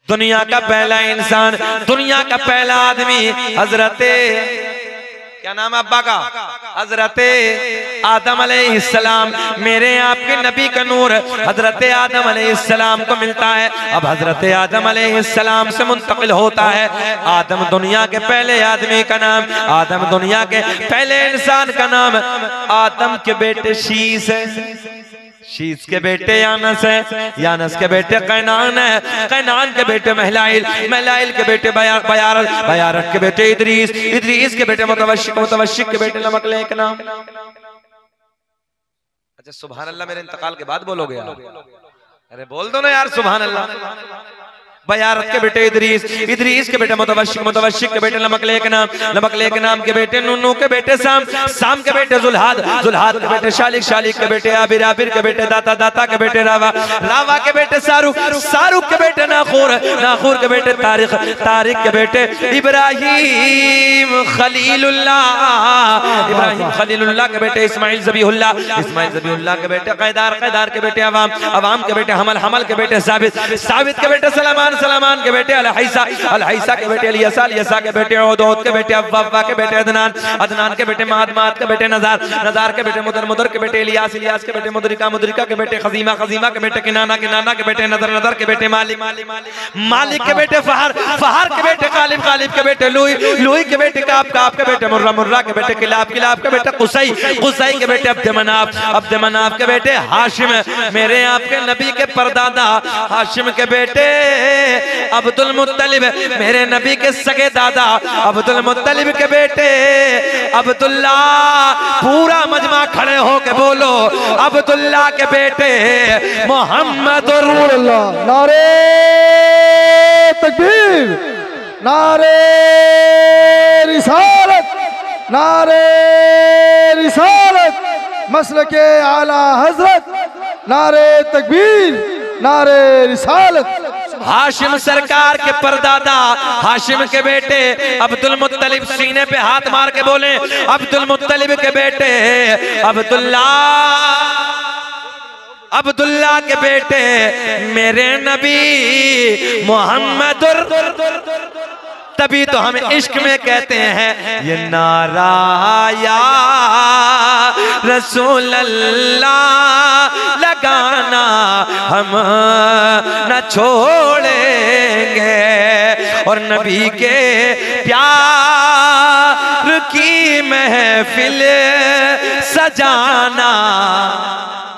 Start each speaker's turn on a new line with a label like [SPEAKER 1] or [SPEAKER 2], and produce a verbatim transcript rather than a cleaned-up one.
[SPEAKER 1] दुनिया का पहला इंसान, दुनिया का पहला आदमी हजरते, क्या नाम है अब्बा का, हजरते आदम अलैहिस्सलाम। मेरे आपके नबी का नूर हजरते आदम अलैहिस्सलाम को मिलता है। अब हजरते आदम अलैहिस्सलाम से मुंतकिल होता है। आदम दुनिया के पहले आदमी का नाम, आदम दुनिया के पहले इंसान का नाम, आदम के बेटे शीस है, शीस के बेटे यानस है, यानस के बेटे कैनान है, कैनान के बेटे महलाइल, महलाइल के बेटे बयारत, बयारत के बेटे इदरीस, इदरीस के बेटे मुतवशिक, मुतवशिक के बेटे लमकलेक नाम। अच्छा सुभान अल्लाह, मेरे इंतकाल के बाद बोलोगे यार? अरे बोल दो ना यार सुभान अल्लाह। बयारत के बेटे इदरीस, इदरीस के बेटे मुतवशिक, मुतवशिक के बेटे लमकलेक नाम, लमकलेक नाम के बेटे नूनू के बेटे साम, साम के बेटे जुल्हाद, जुल्हाद के बेटे शालिक, शालिक के बेटे आबिर, आबिर के बेटे दाता, दाता के बेटे रावा, रावा के बेटे सारुक, सारुक के बेटे नाखूर, नाखूर के बेटे तारिक, तारिक के बेटे इब्राहिम खलीलुल्लाह, इब्राहिम खलीलुल्लाह के बेटे इस्माइल ज़बीहुल्लाह, इस्माइल ज़बीहुल्लाह के बेटे कैदार, कैदार के बेटे अवाम, अवाम के बेटे हमल, हमल के बेटे साबित, साबित के बेटे सलामान, सलामान के बेटे अलहैसा, अलहैसा के बेटे अलियसा, अलियसा के बेटे ओदोद के बेटे अव्वा, अव्वा के बेटे अदनान, अदनान के बेटे माद, माद के बेटे नजार, नजार के बेटे मुदर, मुदर के बेटे इलियास, इलियास के बेटे मुदरिका, मुदरिका के बेटे खजीमा, खजीमा के बेटे किनाना, किनाना के बेटे नदर, नदर के बेटे मालिक, मालिक के बेटे फहर, फहर के बेटे कालिब, कालिब के बेटे लुई, लुई के बेटे काब, काब के बेटे मुर्रा, मुर्रा के बेटे किलाब, किलाब के बेटे कुसई, कुसई के बेटे अब्द मनाफ, अब्द मनाफ के बेटे हाशिम। मेरे आपके नबी के परदादा हाशिम के बेटे अब्दुल मुत्तलिब, मेरे नबी के सगे दादा अब्दुल मुत्तलिब के बेटे अब्दुल्ला। पूरा मजमा खड़े हो के बोलो अब्दुल्ला के बेटे मोहम्मद।
[SPEAKER 2] नारे तकबीर, नारे रिसालत, नारे रिसालत, मसलके आला हजरत, नारे तकबीर, नारे रिसालत।
[SPEAKER 1] हाशिम सरकार के परदादा हाशिम के बेटे अब्दुल मुत्तलिब, सीने पे हाथ मार के बोले अब्दुल मुत्तलिब के बेटे अब्दुल्ला, अब्दुल्ला के बेटे मेरे नबी मोहम्मदुर। तभी तो हम इश्क में कहते हैं ये नारा या रसूल अल्लाह लगाना हम न छोड़ेंगे, और नबी के प्यार की महफिल सजाना